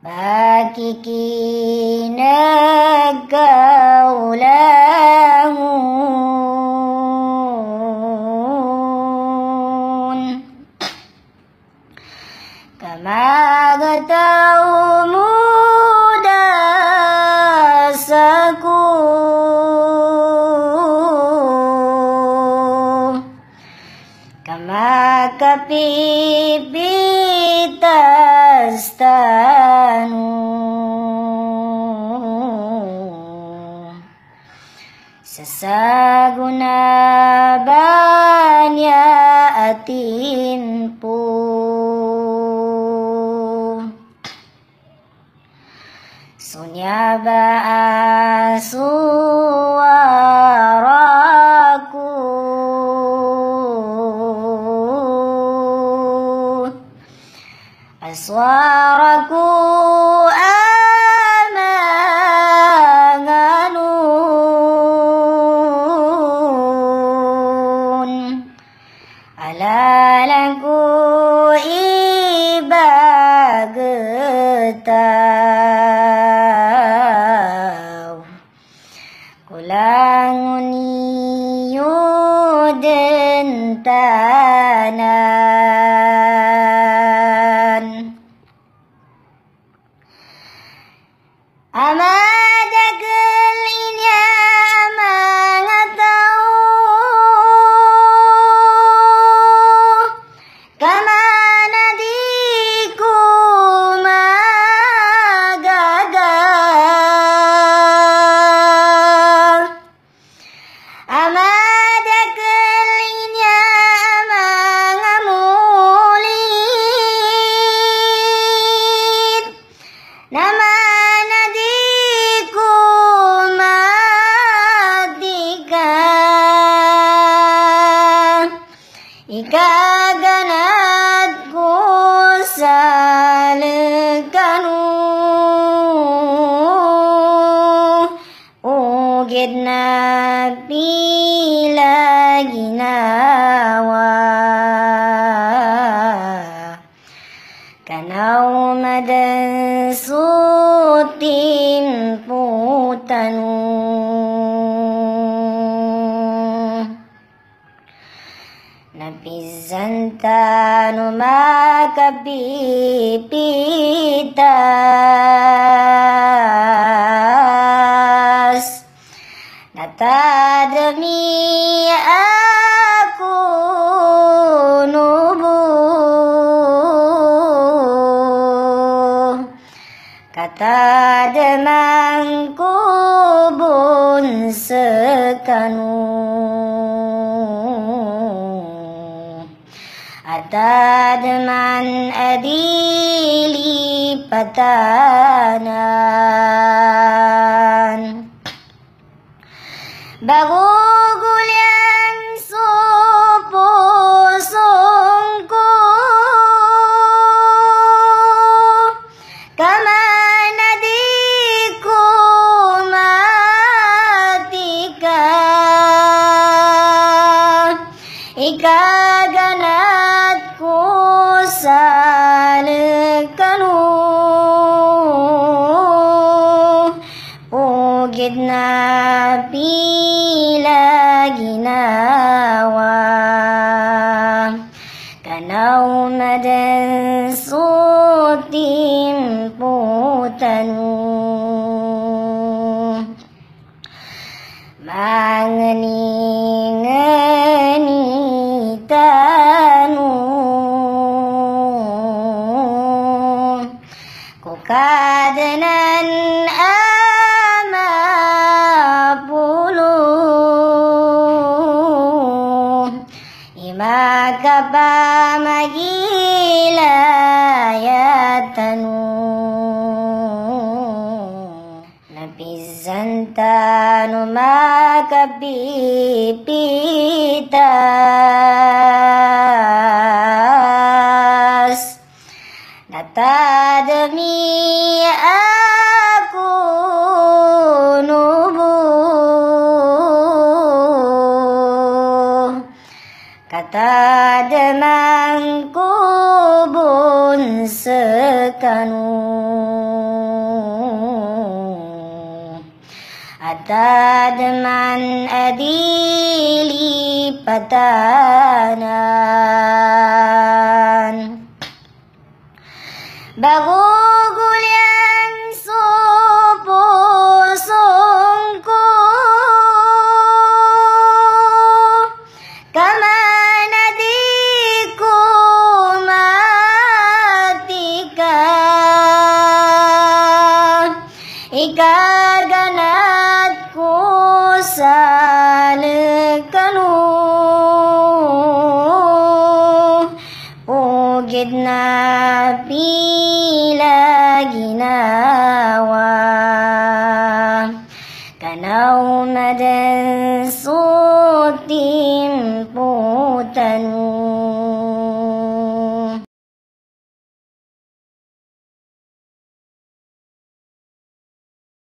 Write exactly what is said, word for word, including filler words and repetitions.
bagi kinagaulangun kamagataw muda saku kamakapipitas tanu sasaguna banya atin po sunyaba suaraku aswaraku amanganun alalaku ibagetaw kulangun yuden tanan amadakal inya mangatau kamana diku magagal amadakal inya mangamulit nama ikaganat ko sa lekanu ugid na pila ginawa kanaw madansutin putanu napizantano makapipitas natadami ako nubo katadamang kubon sekanu atadman adili patanan bagugulyan supusongko kamana di ko matika ikaganat ko sa lekanu ugid na pila ginawa kanaw madansutin putanu mangani-ngani tanu kukadanan ama puluh imakapamaghilayatanu napizantano makapipitas natadami ako nubo katad mangku bun sekanu atad man adili patanan bagugulyang supo sungko kamanadiku matika ikarganat ko salekanu ugid na pila ginawa